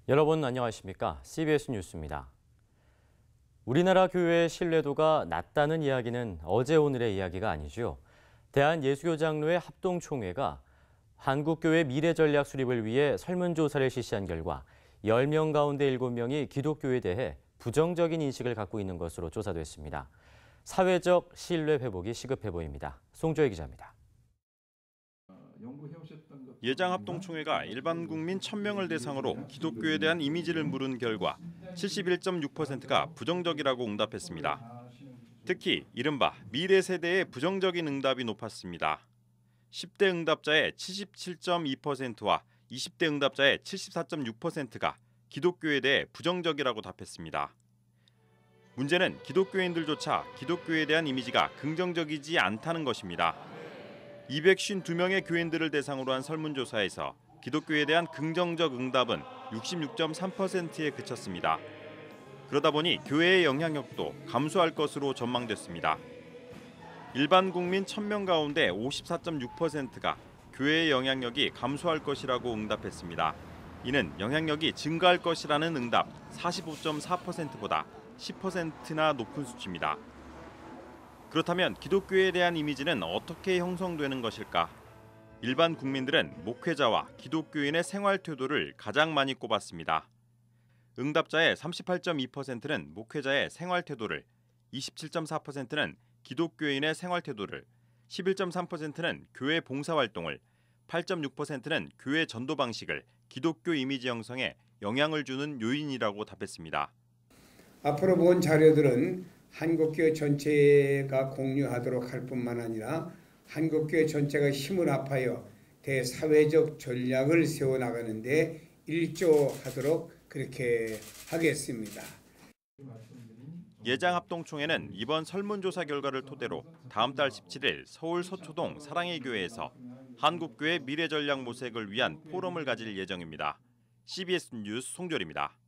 여러분 안녕하십니까? CBS 뉴스입니다. 우리나라 교회의 신뢰도가 낮다는 이야기는 어제 오늘의 이야기가 아니죠. 대한예수교장로회 합동총회가 한국교회 미래전략 수립을 위해 설문조사를 실시한 결과 10명 가운데 7명이 기독교에 대해 부정적인 인식을 갖고 있는 것으로 조사됐습니다. 사회적 신뢰 회복이 시급해 보입니다. 송조혜 기자입니다. 예장합동총회가 일반 국민 1,000명을 대상으로 기독교에 대한 이미지를 물은 결과 71.6%가 부정적이라고 응답했습니다. 특히 이른바 미래 세대의 부정적인 응답이 높았습니다. 10대 응답자의 77.2%와 20대 응답자의 74.6%가 기독교에 대해 부정적이라고 답했습니다. 문제는 기독교인들조차 기독교에 대한 이미지가 긍정적이지 않다는 것입니다. 252명의 교인들을 대상으로 한 설문조사에서 기독교에 대한 긍정적 응답은 66.3%에 그쳤습니다. 그러다 보니 교회의 영향력도 감소할 것으로 전망됐습니다. 일반 국민 1,000명 가운데 54.6%가 교회의 영향력이 감소할 것이라고 응답했습니다. 이는 영향력이 증가할 것이라는 응답 45.4%보다 10%나 높은 수치입니다. 그렇다면 기독교에 대한 이미지는 어떻게 형성되는 것일까? 일반 국민들은 목회자와 기독교인의 생활 태도를 가장 많이 꼽았습니다. 응답자의 38.2%는 목회자의 생활 태도를, 27.4%는 기독교인의 생활 태도를, 11.3%는 교회 봉사활동을, 8.6%는 교회 전도 방식을 기독교 이미지 형성에 영향을 주는 요인이라고 답했습니다. 앞으로 본 자료들은 한국교회 전체가 공유하도록 할 뿐만 아니라 한국교회 전체가 힘을 합하여 대사회적 전략을 세워나가는 데 일조하도록 그렇게 하겠습니다. 예장합동총회는 이번 설문조사 결과를 토대로 다음 달 17일 서울 서초동 사랑의 교회에서 한국교회 미래전략 모색을 위한 포럼을 가질 예정입니다. CBS 뉴스 송조리입니다.